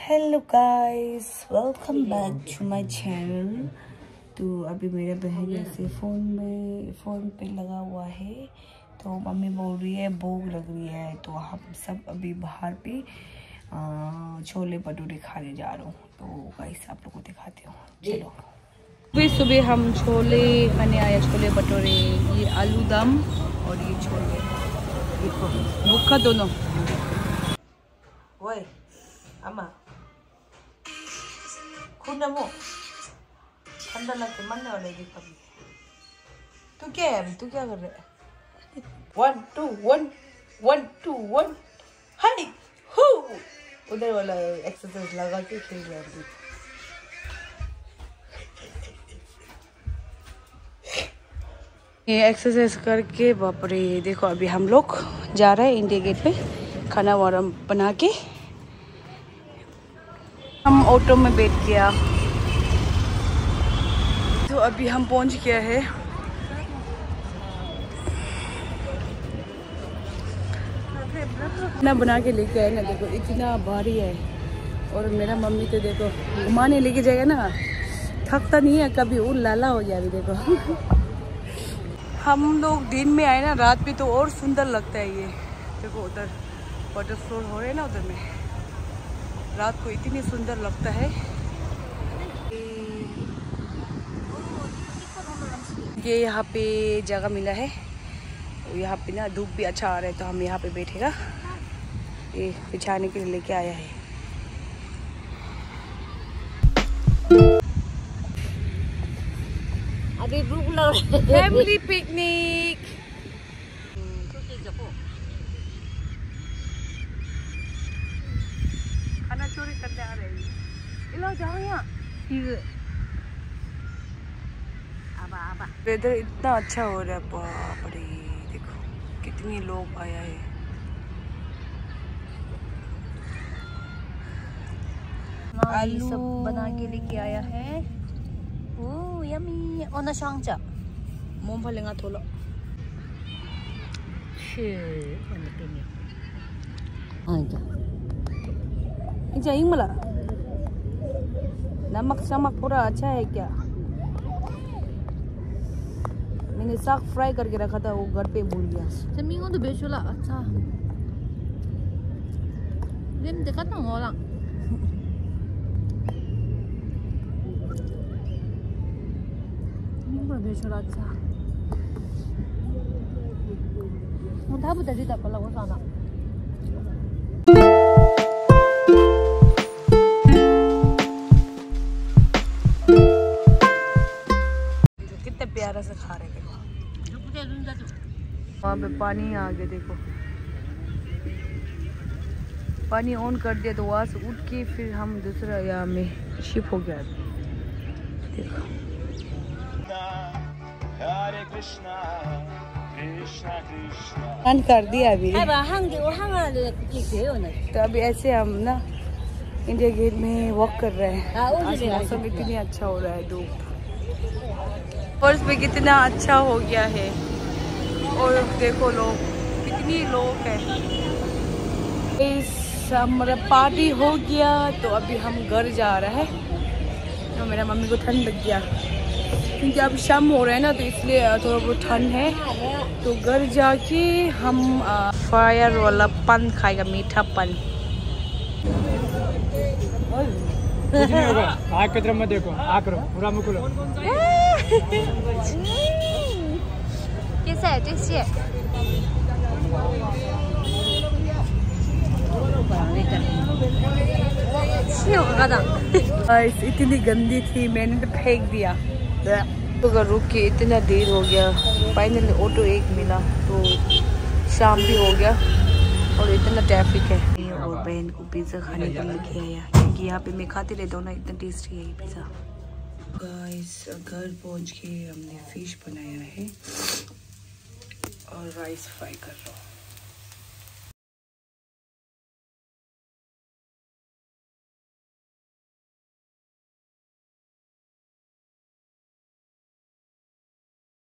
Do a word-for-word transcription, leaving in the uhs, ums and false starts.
Hello guys, welcome back to my channel. तो अभी मेरे बहन ऐसे फ़ोन में फ़ोन पे लगा हुआ है, तो मम्मी बोल रही है भूख लग रही है, तो हम सब अभी बाहर पे छोले भटूरे खाने जा रहा हूँ। तो गाइस आप लोगों को दिखाती हूँ, चलो। सुबह सुबह हम छोले खाने आए, छोले भटूरे, ये आलू दम और ये छोले, देखो भूखा दोनों। ओए अम्मा खुद नमो ठंडा लग के मरने वाले देखो। अभी तू क्या है, अभी तू क्या कर रहा है? One two one one two one हाय हू, उधर वाला एक्सरसाइज लगा के खेल रहा है। ये एक्सरसाइज करके बाप रे, देखो अभी हम लोग जा रहे हैं इंडिया गेट पे खाना वाना बना के। हम ऑटो में बैठ गया, तो अभी हम पहुंच गया है। ना बना के लेके आए ना, देखो इतना भारी है। और मेरा मम्मी तो देखो घुमाने लेके जाएगा ना, थकता नहीं है कभी, वो लाला हो जाए। देखो हम लोग दिन में आए ना, रात में तो और सुंदर लगता है ये। देखो उधर वाटर फ्लोर हो रहे हैं ना, उधर में रात को इतनी सुंदर लगता है। ये यहाँ पे जगह मिला है, यहाँ पे ना धूप भी अच्छा आ रहा है, तो हम यहाँ पे बैठेगा। ये बिछाने के लिए लेके आया है। अभी भूख लग रही है। Family picnic. खाना चोरी करते आ रहे हैं। इलो जाओ यहाँ। वेदर इतना अच्छा हो रहा है, बाप रे देखो कितनी लोग आया है। आलू सब बना के लेके आया है। ओह यम्मी, ओना शांगचा मोम फलेंगा थोड़ा। जाइए मला नमक समक पूरा अच्छा है क्या? मैंने साग फ्राई करके रखा था, वो घर पे भूल गया। जमीन तो बेचोला अच्छा। लेम देखा ना वाला। जमीन तो बेचोला अच्छा। मुझे बुद्ध जी तक पला वो साना। कितने प्यारा से खा रहे थे। वहाँ पे पानी आ गया, देखो पानी ऑन कर दिया, तो वहाँ से उठ के फिर हम दूसरा यहाँ में शिप हो गया। देखो हरे कृष्णा कृष्णा कृष्णा कर दिया अभी। तो अभी ऐसे हम ना इंडिया गेट में वॉक कर रहे हैं। मौसम इतनी अच्छा हो रहा है, धूप फर्श पे कितना अच्छा हो गया है। और देखो लोग कितनी लोग हैं। इस हमारा पार्टी हो गया, तो अभी हम घर जा रहे हैं। तो मेरा मम्मी को ठंड लग गया, क्योंकि अब शाम हो रहा है ना, तो इसलिए थोड़ा बहुत ठंड है। तो घर जाके हम आ, फायर वाला पन खाएगा, मीठा पन। आग की तरफ मत देखो, आग करो पूरा मुकुलो। कैसा है टेस्टी है? इतनी गंदी थी, मैंने तो फेंक दिया। तो रुक के इतना देर हो गया, फाइनली ऑटो एक मिला, तो शाम भी हो गया और इतना ट्रैफिक है। और बहन को पिज़्ज़ा खाने के लिए लेके आया, क्योंकि यहाँ पे मैं खाती रहता हूँ ना, इतना टेस्टी है ये पिज़्ज़ा। गाइस घर पहुँच के हमने फिश बनाया है और राइस फ्राई कर रहा हूँ।